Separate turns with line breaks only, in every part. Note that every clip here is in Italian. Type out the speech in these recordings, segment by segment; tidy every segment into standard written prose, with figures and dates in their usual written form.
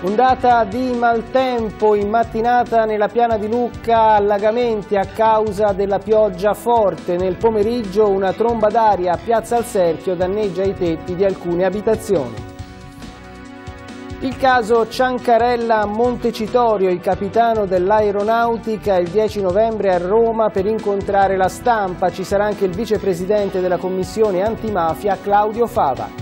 Ondata di maltempo in mattinata nella piana di Lucca, allagamenti a causa della pioggia forte. Nel pomeriggio una tromba d'aria a Piazza al Cerchio danneggia i tetti di alcune abitazioni. Il caso Ciancarella Montecitorio, il capitano dell'aeronautica, il 10 novembre a Roma per incontrare la stampa. Ci sarà anche il vicepresidente della commissione antimafia Claudio Fava.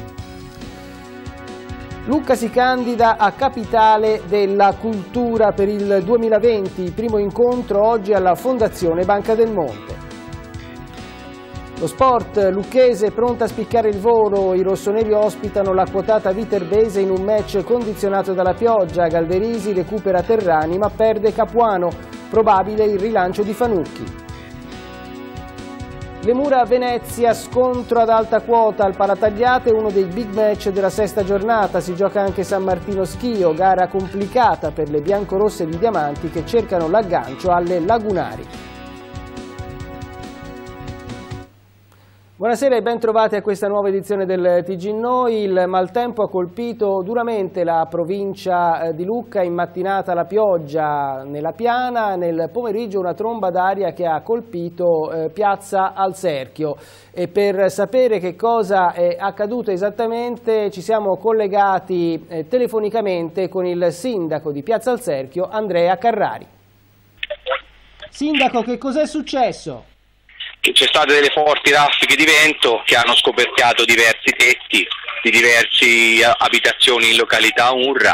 Lucca si candida a capitale della cultura per il 2020, primo incontro oggi alla Fondazione Banca del Monte. Lo sport, lucchese pronta a spiccare il volo, i rossoneri ospitano la quotata viterbese in un match condizionato dalla pioggia. Galderisi recupera Terrani ma perde Capuano, probabile il rilancio di Fanucchi. Le Mura a Venezia, scontro ad alta quota al Palatagliate, uno dei big match della sesta giornata. Si gioca anche San Martino Schio, gara complicata per le biancorosse di Diamanti che cercano l'aggancio alle Lagunari. Buonasera e ben trovati a questa nuova edizione del TG Noi. Il maltempo ha colpito duramente la provincia di Lucca, in mattinata la pioggia nella piana, nel pomeriggio una tromba d'aria che ha colpito Piazza al Cerchio. E per sapere che cosa è accaduto esattamente ci siamo collegati telefonicamente con il sindaco di Piazza al Cerchio, Andrea Carrari. Sindaco, che cos'è successo?
C'è state delle forti raffiche di vento che hanno scoperchiato diversi tetti di diverse abitazioni in località Urra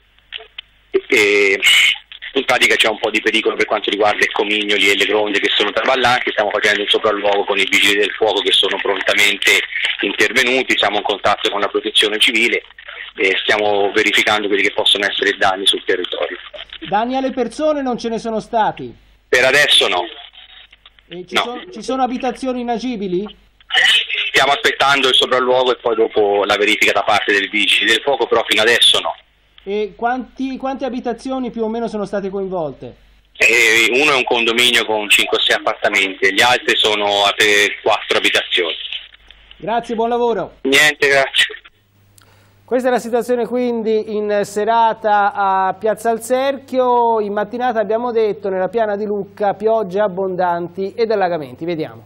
e in pratica c'è un po' di pericolo per quanto riguarda i comignoli e le gronde che sono traballanti. Stiamo facendo un sopralluogo con i vigili del fuoco che sono prontamente intervenuti, siamo in contatto con la protezione civile e stiamo verificando quelli che possono essere danni sul territorio.
Danni alle persone non ce ne sono stati?
Per adesso no.
E ci sono abitazioni inagibili?
Stiamo aspettando il sopralluogo e poi dopo la verifica da parte del vigili del fuoco, però fino adesso no.
E quante abitazioni più o meno sono state coinvolte?
Uno è un condominio con 5 o 6 appartamenti, gli altri sono 4 abitazioni.
Grazie, buon lavoro.
Niente, grazie.
Questa è la situazione quindi in serata a Piazza al Cerchio. In mattinata abbiamo detto nella piana di Lucca piogge abbondanti ed allagamenti. Vediamo.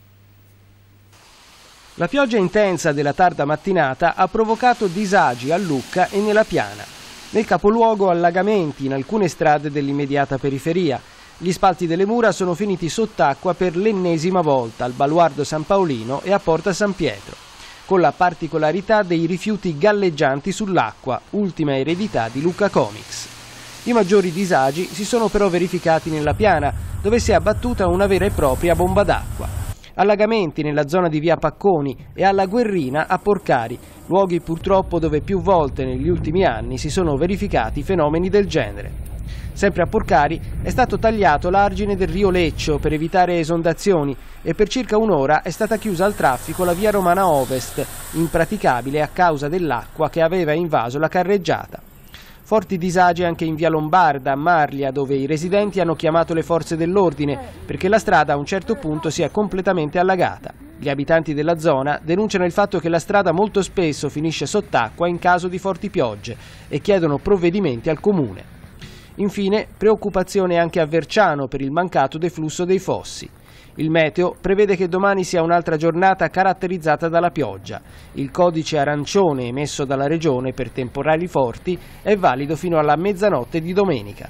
La pioggia intensa della tarda mattinata ha provocato disagi a Lucca e nella piana. Nel capoluogo allagamenti in alcune strade dell'immediata periferia. Gli spalti delle mura sono finiti sott'acqua per l'ennesima volta al Baluardo San Paolino e a Porta San Pietro, con la particolarità dei rifiuti galleggianti sull'acqua, ultima eredità di Lucca Comics. I maggiori disagi si sono però verificati nella piana, dove si è abbattuta una vera e propria bomba d'acqua. Allagamenti nella zona di via Pacconi e alla Guerrina a Porcari, luoghi purtroppo dove più volte negli ultimi anni si sono verificati fenomeni del genere. Sempre a Porcari è stato tagliato l'argine del Rio Leccio per evitare esondazioni e per circa un'ora è stata chiusa al traffico la via Romana Ovest, impraticabile a causa dell'acqua che aveva invaso la carreggiata. Forti disagi anche in via Lombarda, a Marlia, dove i residenti hanno chiamato le forze dell'ordine perché la strada a un certo punto si è completamente allagata. Gli abitanti della zona denunciano il fatto che la strada molto spesso finisce sott'acqua in caso di forti piogge e chiedono provvedimenti al comune. Infine, preoccupazione anche a Verciano per il mancato deflusso dei fossi. Il meteo prevede che domani sia un'altra giornata caratterizzata dalla pioggia. Il codice arancione emesso dalla Regione per temporali forti è valido fino alla mezzanotte di domenica.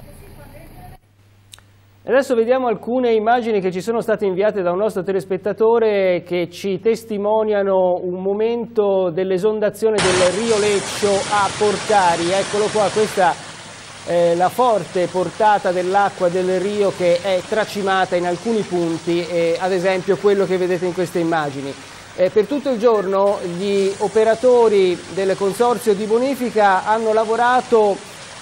Adesso vediamo alcune immagini che ci sono state inviate da un nostro telespettatore che ci testimoniano un momento dell'esondazione del Rio Leccio a Porcari. Eccolo qua, questa la forte portata dell'acqua del Rio che è tracimata in alcuni punti, ad esempio quello che vedete in queste immagini. Per tutto il giorno gli operatori del consorzio di bonifica hanno lavorato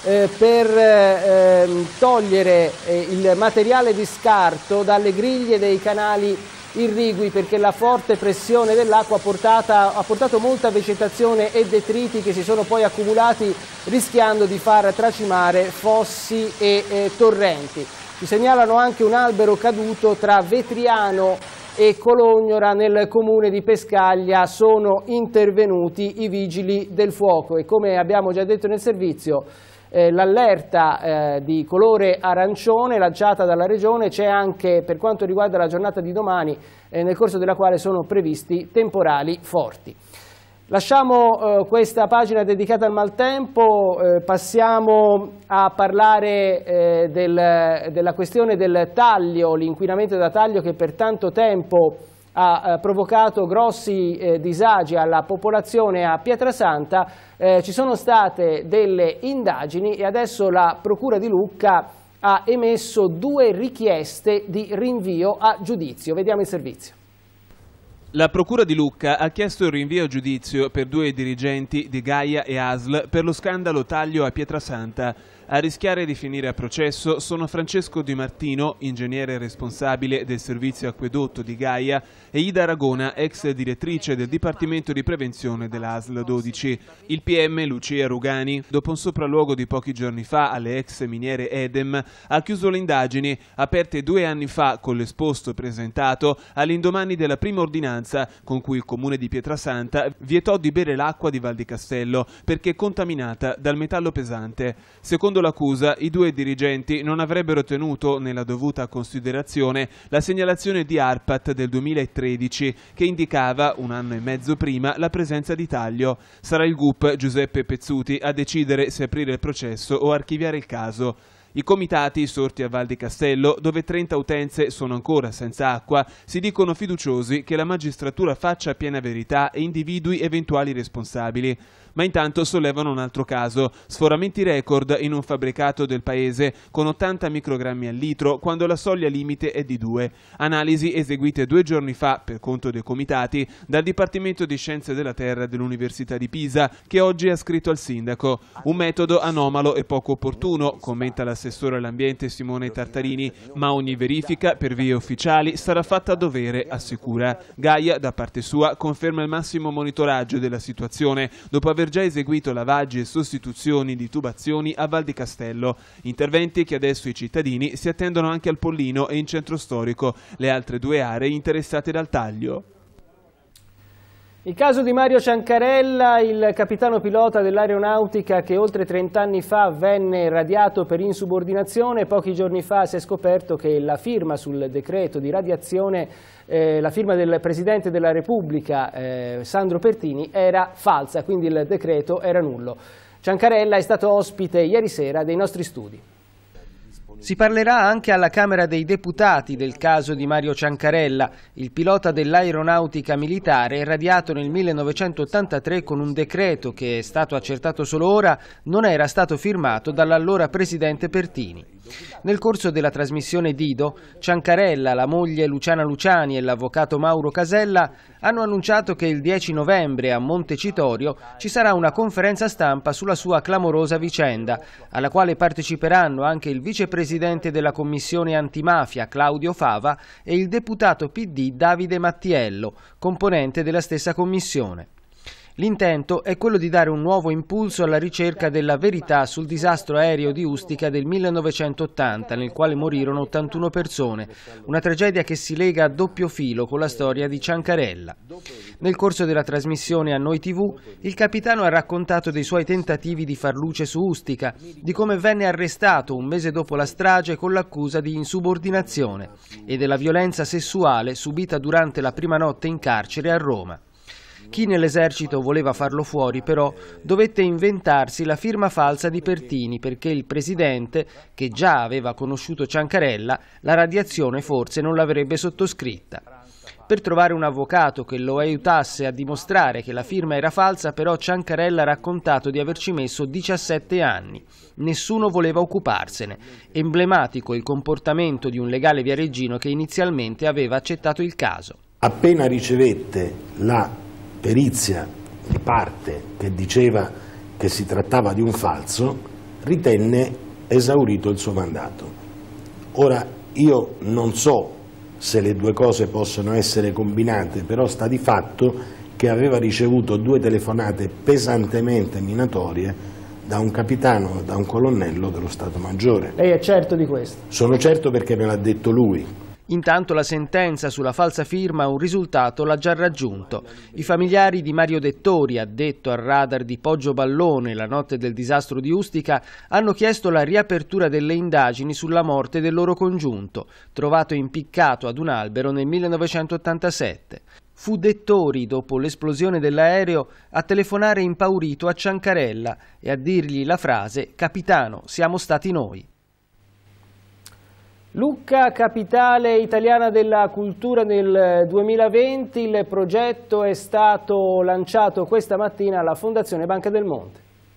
per togliere il materiale di scarto dalle griglie dei canali irrigui, perché la forte pressione dell'acqua ha portato molta vegetazione e detriti che si sono poi accumulati, rischiando di far tracimare fossi e torrenti. Ci segnalano anche un albero caduto tra Vetriano e Colognora nel comune di Pescaglia. Sono intervenuti i vigili del fuoco e, come abbiamo già detto nel servizio, l'allerta di colore arancione lanciata dalla Regione c'è anche per quanto riguarda la giornata di domani, nel corso della quale sono previsti temporali forti. Lasciamo questa pagina dedicata al maltempo, passiamo a parlare della questione del taglio, l'inquinamento da taglio che per tanto tempo ha provocato grossi disagi alla popolazione a Pietrasanta. Ci sono state delle indagini e adesso la Procura di Lucca ha emesso 2 richieste di rinvio a giudizio. Vediamo il servizio.
La Procura di Lucca ha chiesto il rinvio a giudizio per 2 dirigenti di Gaia e ASL per lo scandalo taglio a Pietrasanta. A rischiare di finire a processo sono Francesco Di Martino, ingegnere responsabile del servizio acquedotto di Gaia, e Ida Aragona, ex direttrice del Dipartimento di Prevenzione dell'ASL 12. Il PM Lucia Rugani, dopo un sopralluogo di pochi giorni fa alle ex miniere Edem, ha chiuso le indagini aperte 2 anni fa con l'esposto presentato all'indomani della prima ordinanza con cui il comune di Pietrasanta vietò di bere l'acqua di Val di Castello perché contaminata dal metallo pesante. Secondo l'accusa, i 2 dirigenti non avrebbero tenuto nella dovuta considerazione la segnalazione di ARPAT del 2013 che indicava 1 anno e mezzo prima la presenza di taglio. Sarà il GUP Giuseppe Pezzuti a decidere se aprire il processo o archiviare il caso. I comitati sorti a Val di Castello, dove 30 utenze sono ancora senza acqua, si dicono fiduciosi che la magistratura faccia piena verità e individui eventuali responsabili. Ma intanto sollevano un altro caso, sforamenti record in un fabbricato del paese con 80 microgrammi al litro quando la soglia limite è di 2. Analisi eseguite 2 giorni fa per conto dei comitati dal Dipartimento di Scienze della Terra dell'Università di Pisa, che oggi ha scritto al sindaco. Un metodo anomalo e poco opportuno, commenta l'assessore all'ambiente Simone Tartarini, ma ogni verifica per vie ufficiali sarà fatta a dovere, assicura. Gaia, da parte sua, conferma il massimo monitoraggio della situazione dopo aver già eseguito lavaggi e sostituzioni di tubazioni a Val di Castello, interventi che adesso i cittadini si attendono anche al Pollino e in centro storico, le altre 2 aree interessate dal taglio.
Il caso di Mario Ciancarella, il capitano pilota dell'aeronautica che oltre 30 anni fa venne radiato per insubordinazione. Pochi giorni fa si è scoperto che la firma sul decreto di radiazione, la firma del Presidente della Repubblica, Sandro Pertini, era falsa, quindi il decreto era nullo. Ciancarella è stato ospite ieri sera dei nostri studi. Si parlerà anche alla Camera dei Deputati del caso di Mario Ciancarella, il pilota dell'aeronautica militare radiato nel 1983 con un decreto che, è stato accertato solo ora, non era stato firmato dall'allora presidente Pertini. Nel corso della trasmissione Dido, Ciancarella, la moglie Luciana Luciani e l'avvocato Mauro Casella hanno annunciato che il 10 novembre a Montecitorio ci sarà una conferenza stampa sulla sua clamorosa vicenda, alla quale parteciperanno anche il vicepresidente della Commissione Antimafia Claudio Fava e il deputato PD Davide Mattiello, componente della stessa commissione. L'intento è quello di dare un nuovo impulso alla ricerca della verità sul disastro aereo di Ustica del 1980, nel quale morirono 81 persone, una tragedia che si lega a doppio filo con la storia di Ciancarella. Nel corso della trasmissione a Noi TV, il capitano ha raccontato dei suoi tentativi di far luce su Ustica, di come venne arrestato un mese dopo la strage con l'accusa di insubordinazione e della violenza sessuale subita durante la prima notte in carcere a Roma. Chi nell'esercito voleva farlo fuori, però, dovette inventarsi la firma falsa di Pertini perché il presidente, che già aveva conosciuto Ciancarella, la radiazione forse non l'avrebbe sottoscritta. Per trovare un avvocato che lo aiutasse a dimostrare che la firma era falsa, però Ciancarella ha raccontato di averci messo 17 anni. Nessuno voleva occuparsene. Emblematico il comportamento di un legale viareggino che inizialmente aveva accettato il caso.
Appena ricevette la perizia di parte che diceva che si trattava di un falso, ritenne esaurito il suo mandato. Ora io non so se le 2 cose possono essere combinate, però sta di fatto che aveva ricevuto 2 telefonate pesantemente minatorie da un capitano e da un colonnello dello Stato Maggiore.
Lei è certo di questo?
Sono certo perché me l'ha detto lui.
Intanto la sentenza sulla falsa firma un risultato l'ha già raggiunto. I familiari di Mario Dettori, addetto al radar di Poggio Ballone la notte del disastro di Ustica, hanno chiesto la riapertura delle indagini sulla morte del loro congiunto, trovato impiccato ad un albero nel 1987. Fu Dettori, dopo l'esplosione dell'aereo, a telefonare impaurito a Ciancarella e a dirgli la frase «Capitano, siamo stati noi». Lucca, capitale italiana della cultura nel 2020, il progetto è stato lanciato questa mattina alla Fondazione Banca del Monte.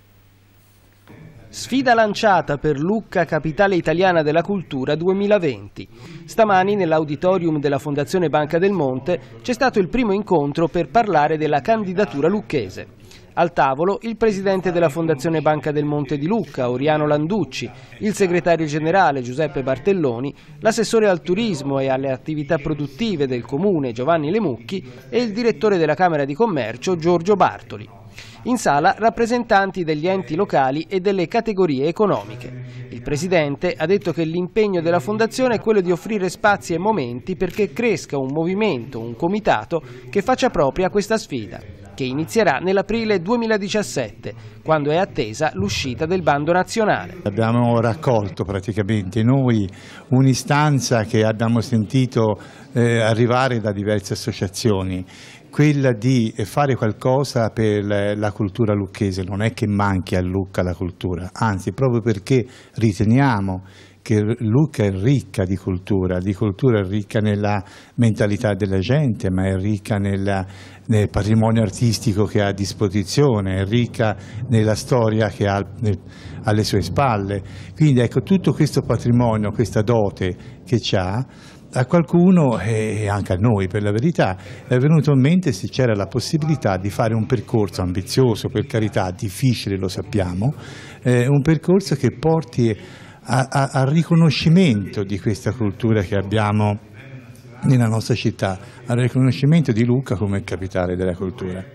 Sfida lanciata per Lucca, capitale italiana della cultura 2020. Stamani nell'auditorium della Fondazione Banca del Monte c'è stato il primo incontro per parlare della candidatura lucchese. Al tavolo il presidente della Fondazione Banca del Monte di Lucca, Oriano Landucci, il segretario generale Giuseppe Bartelloni, l'assessore al turismo e alle attività produttive del comune Giovanni Lemucchi e il direttore della Camera di Commercio Giorgio Bartoli. In sala rappresentanti degli enti locali e delle categorie economiche. Il presidente ha detto che l'impegno della Fondazione è quello di offrire spazi e momenti perché cresca un movimento, un comitato che faccia propria questa sfida, che inizierà nell'aprile 2017, quando è attesa l'uscita del bando nazionale.
Abbiamo raccolto praticamente noi un'istanza che abbiamo sentito arrivare da diverse associazioni, quella di fare qualcosa per la cultura lucchese. Non è che manchi a Lucca la cultura, anzi proprio perché riteniamo che Lucca è ricca di cultura è ricca nella mentalità della gente, ma è ricca nel patrimonio artistico che ha a disposizione, è ricca nella storia che ha alle sue spalle. Quindi ecco, tutto questo patrimonio, questa dote che ha, a qualcuno e anche a noi per la verità è venuto in mente se c'era la possibilità di fare un percorso ambizioso, per carità difficile lo sappiamo, un percorso che porti al riconoscimento di questa cultura che abbiamo nella nostra città, al riconoscimento di Lucca come capitale della cultura.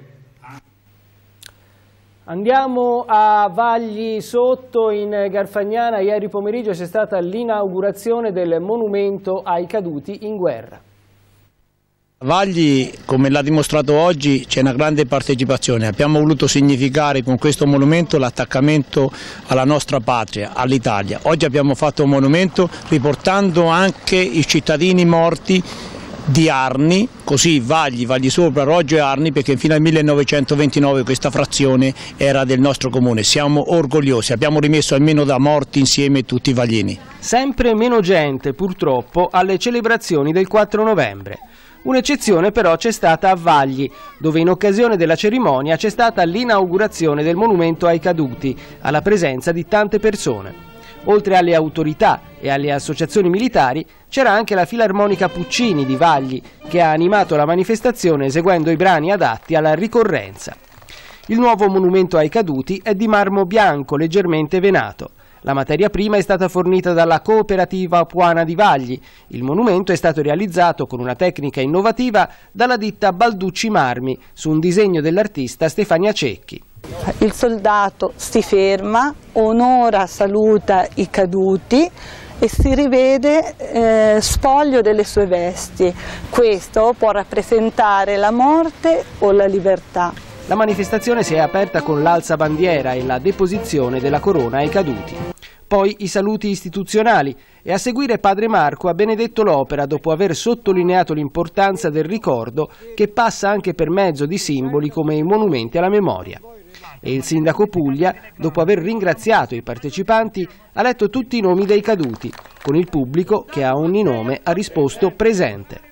Andiamo a Vagli Sotto in Garfagnana. Ieri pomeriggio c'è stata l'inaugurazione del monumento ai caduti in guerra.
A Vagli, come l'ha dimostrato oggi, c'è una grande partecipazione. Abbiamo voluto significare con questo monumento l'attaccamento alla nostra patria, all'Italia. Oggi abbiamo fatto un monumento riportando anche i cittadini morti di Arni, così Vagli Sopra, Roggio e Arni, perché fino al 1929 questa frazione era del nostro comune. Siamo orgogliosi, abbiamo rimesso almeno da morti insieme tutti i vaglini.
Sempre meno gente purtroppo alle celebrazioni del 4 novembre. Un'eccezione però c'è stata a Vagli, dove in occasione della cerimonia c'è stata l'inaugurazione del monumento ai caduti, alla presenza di tante persone. Oltre alle autorità e alle associazioni militari, c'era anche la Filarmonica Puccini di Vagli, che ha animato la manifestazione eseguendo i brani adatti alla ricorrenza. Il nuovo monumento ai caduti è di marmo bianco leggermente venato. La materia prima è stata fornita dalla Cooperativa Apuana di Vagli. Il monumento è stato realizzato con una tecnica innovativa dalla ditta Balducci Marmi, su un disegno dell'artista Stefania Cecchi.
Il soldato si ferma, onora, saluta i caduti e si rivede spoglio delle sue vesti. Questo può rappresentare la morte o la libertà.
La manifestazione si è aperta con l'alzabandiera e la deposizione della corona ai caduti. Poi i saluti istituzionali e a seguire Padre Marco ha benedetto l'opera dopo aver sottolineato l'importanza del ricordo che passa anche per mezzo di simboli come i monumenti alla memoria. E il sindaco Puglia, dopo aver ringraziato i partecipanti, ha letto tutti i nomi dei caduti, con il pubblico che a ogni nome ha risposto presente.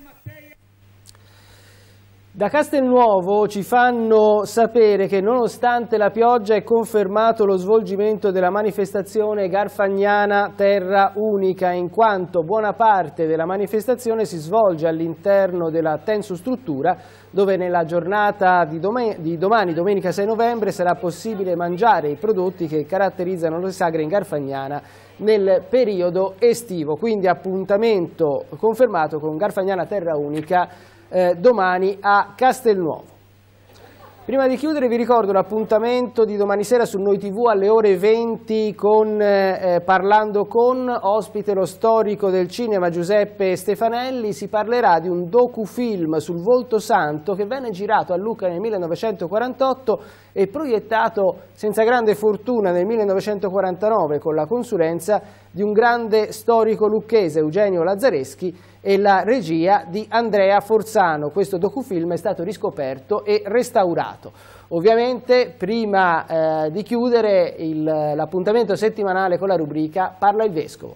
Da Castelnuovo ci fanno sapere che nonostante la pioggia è confermato lo svolgimento della manifestazione Garfagnana Terra Unica, in quanto buona parte della manifestazione si svolge all'interno della tensostruttura, dove nella giornata di domani, domenica 6 novembre, sarà possibile mangiare i prodotti che caratterizzano le sagre in Garfagnana nel periodo estivo. Quindi appuntamento confermato con Garfagnana Terra Unica domani a Castelnuovo. Prima di chiudere vi ricordo l'appuntamento di domani sera su Noi TV alle ore 20 con Parlando con, ospite lo storico del cinema Giuseppe Stefanelli. Si parlerà di un docufilm sul Volto Santo che venne girato a Lucca nel 1948 e proiettato senza grande fortuna nel 1949 con la consulenza di un grande storico lucchese, Eugenio Lazzareschi, e la regia di Andrea Forzano. Questo docufilm è stato riscoperto e restaurato. Ovviamente prima di chiudere l'appuntamento settimanale con la rubrica Parla il Vescovo.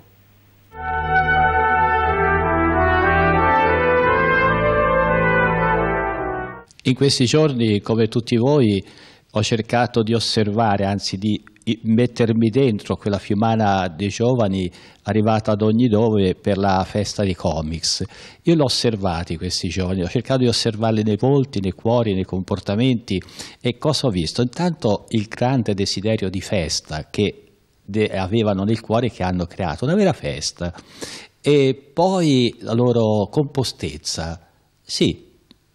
In questi giorni, come tutti voi, ho cercato di osservare, anzi di mettermi dentro quella fiumana dei giovani arrivata ad ogni dove per la festa dei comics. Io l'ho osservati questi giovani, ho cercato di osservarli nei volti, nei cuori, nei comportamenti, e cosa ho visto? Intanto il grande desiderio di festa che avevano nel cuore, che hanno creato una vera festa, e poi la loro compostezza. Sì,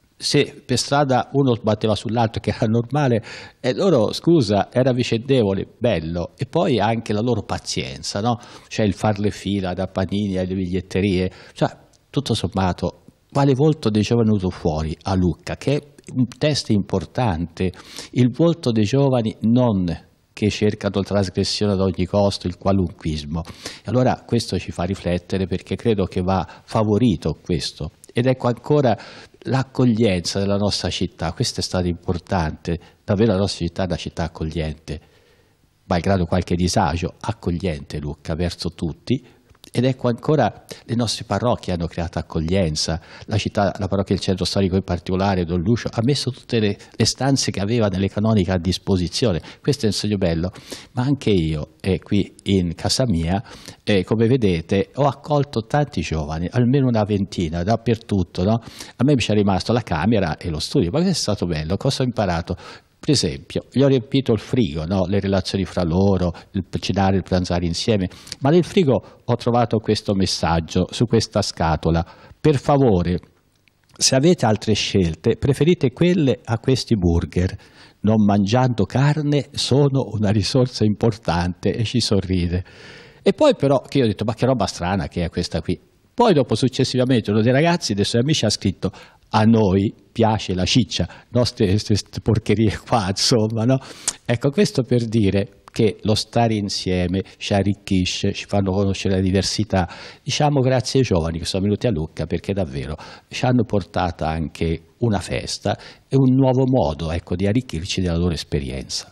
se per strada uno sbatteva sull'altro, che era normale, e loro, scusa, era vicendevole, bello. E poi anche la loro pazienza, no? Cioè il far le fila da panini alle biglietterie, cioè tutto sommato quale volto dei giovani è venuto fuori a Lucca, che è un test importante, il volto dei giovani non che cercano trasgressione ad ogni costo, il qualunquismo. E allora questo ci fa riflettere, perché credo che va favorito questo. Ed ecco ancora l'accoglienza della nostra città, questo è stato importante, davvero la nostra città è una città accogliente, malgrado qualche disagio, accogliente Lucca verso tutti. Ed ecco ancora le nostre parrocchie hanno creato accoglienza, la città, la parrocchia del centro storico in particolare, Don Lucio, ha messo tutte le stanze che aveva nelle canoniche a disposizione, questo è un segno bello. Ma anche io, qui in casa mia, come vedete, ho accolto tanti giovani, almeno una ventina, dappertutto, no? A me ci è rimasto la camera e lo studio, ma questo è stato bello. Cosa ho imparato? Per esempio, gli ho riempito il frigo, no? Le relazioni fra loro, il cenare, il pranzare insieme, ma nel frigo ho trovato questo messaggio su questa scatola: per favore, se avete altre scelte, preferite quelle a questi burger. Non mangiando carne sono una risorsa importante, e ci sorride. E poi però, che io ho detto, ma che roba strana che è questa qui. Poi dopo, successivamente, uno dei ragazzi, dei suoi amici, ha scritto: a noi piace la ciccia, queste porcherie qua, insomma, no? Ecco, questo per dire che lo stare insieme ci arricchisce, ci fanno conoscere la diversità. Diciamo grazie ai giovani che sono venuti a Lucca, perché davvero ci hanno portato anche una festa e un nuovo modo, ecco, di arricchirci della loro esperienza.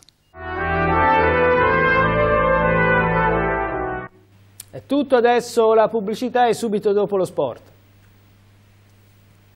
È tutto, adesso la pubblicità e subito dopo lo sport.